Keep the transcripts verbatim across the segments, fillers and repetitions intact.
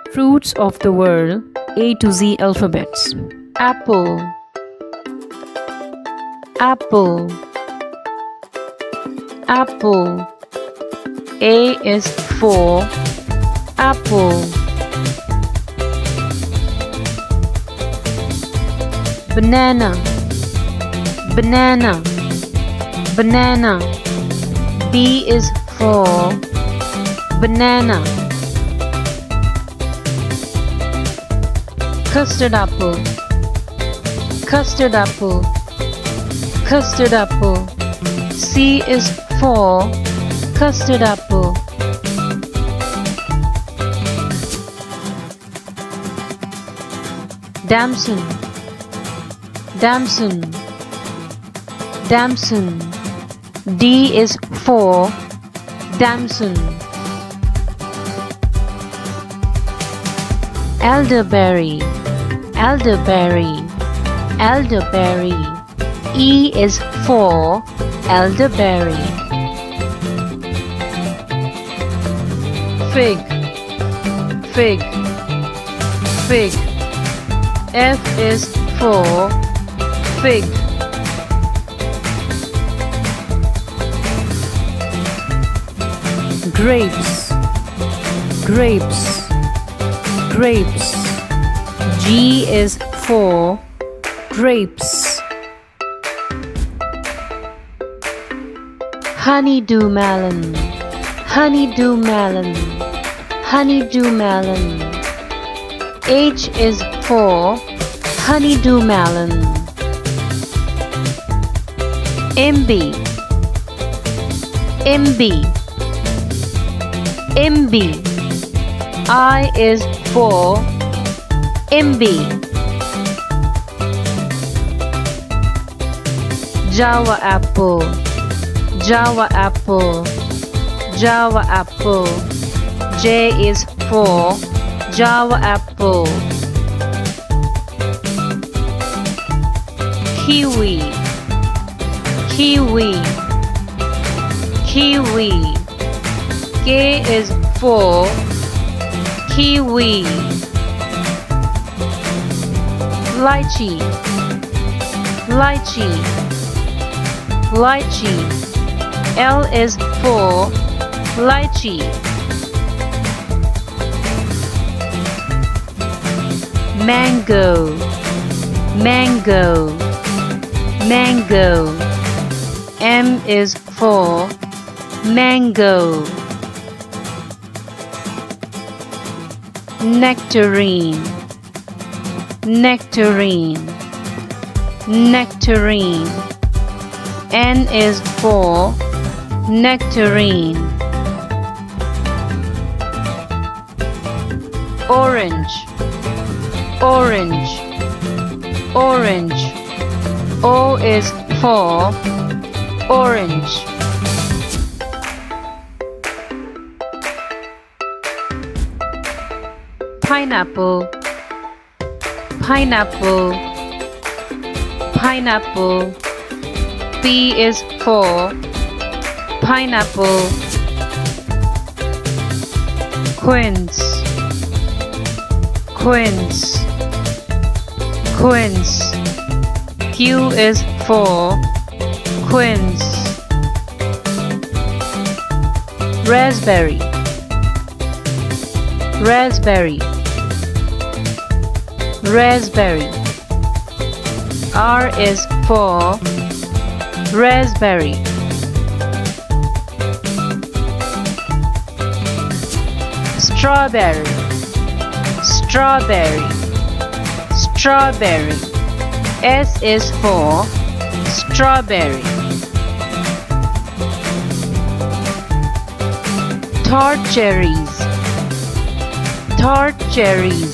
Fruits of the world, A to Z alphabets. Apple, apple, apple. A is for apple. Banana, banana, banana. B is for banana. Custard apple, custard apple, custard apple. C is for custard apple. Damson, damson, damson. D is for damson. Elderberry, elderberry, elderberry. E is for elderberry. Fig, fig, fig. F is for fig. Grapes, grapes, grapes. G is for grapes. Honeydew melon, honeydew melon, honeydew melon. H is for honeydew melon. Imbi, imbi, imbi. I is for imbi. Java apple, Java apple, Java apple. J is for Java apple. Kiwi, kiwi, kiwi. K is for kiwi. Lychee, lychee, lychee. L is for lychee. Mango, mango, mango. M is for mango. Nectarine, nectarine, nectarine. N is for nectarine. Orange, orange, orange. O is for orange. Pineapple, pineapple, pineapple. P is for pineapple. Quince, quince, quince. Q is for quince. Raspberry, raspberry, raspberry. R is for raspberry. Strawberry, strawberry, strawberry. S is for strawberry. Tart cherries, tart cherries,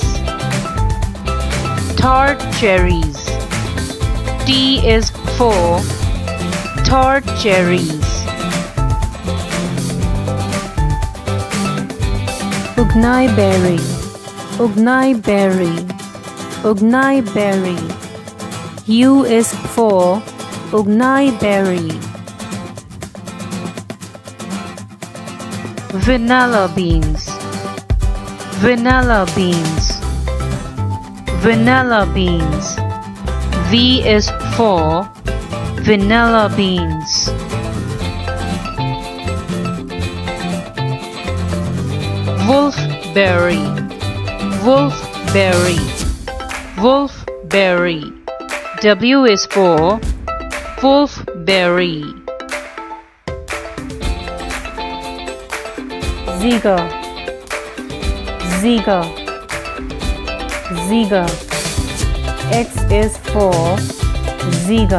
tart cherries. T is for tart cherries. Ugnai berry, ugnai berry, ugnai berry. U is for ugnai berry. Vanilla beans, vanilla beans, vanilla beans. V is for vanilla beans. Wolfberry, wolfberry, wolfberry. W is for wolfberry. Ziga, ziga, ziga. X is for ziga.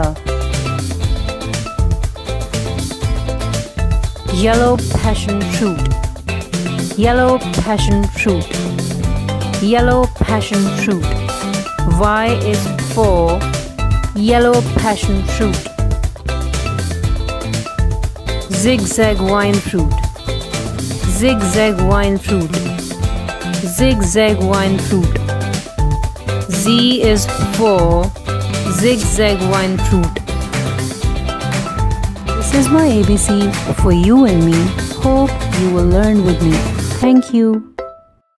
Yellow passion fruit, yellow passion fruit, yellow passion fruit. Y is for yellow passion fruit. Zigzag wine fruit, zigzag wine fruit, zigzag wine fruit. Z is for zigzag wine fruit. This is my A B C for you and me. Hope you will learn with me. Thank you.